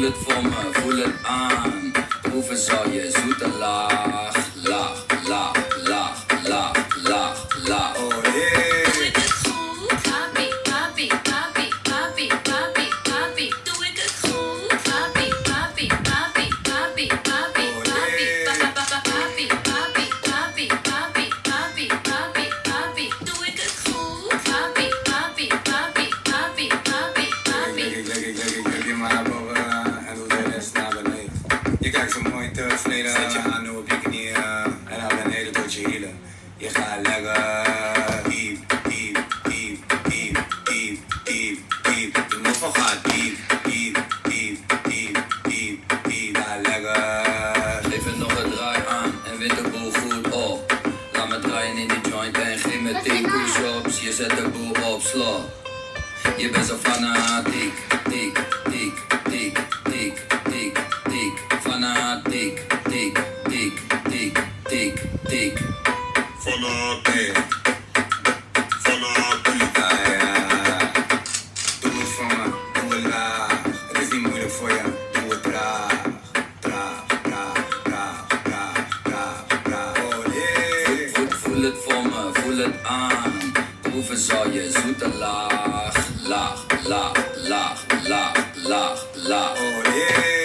het voor me, voel het aan. Proeven zal je zoete laag, laag, laag, laag, laag, laag, laag. Oh yeah. Doe ik het goed? Papi, papi, papi, papi, papi, papi. Doe ik het goed? Papi, papi, papi, papi, papi, papi, papi, papi, papi, papi, papi, papi, papi. Doe ik het goed? Papi, papi, papi, papi, papi, papi. Leg je maar naar boven en doe de rest naar beneden. Je kijkt zo mooi tevreden, zet je handen op je knieën en dan beneden tot je hielen. Je gaat lekker diep, diep, diep, diep, diep, diep, diep. De moffel gaat diep, diep, diep, diep, diep, diep. Ga lekker. Geef het nog een draai aan en wint de boel goed op. Laat me draaien in die joint en geef me 10 push-ups. Je zet de boel op slot. Je bent zo fanatiek, tiek, tiek, tiek, tiek, tiek, tiek. Fanatiek, tiek, tiek, tiek, tiek, tiek. Fanatiek, fanatiek. Ja. Doe het voor me, doe het laag. Het is niet moeilijk voor je, doe het traag. Traag, traag, traag, traag, traag, traag. Oh yeah. Voel het voor me, voel het aan. Proeven zal je zoete laag, laag, laag, laag, laag, laag, laag. Oh yeah.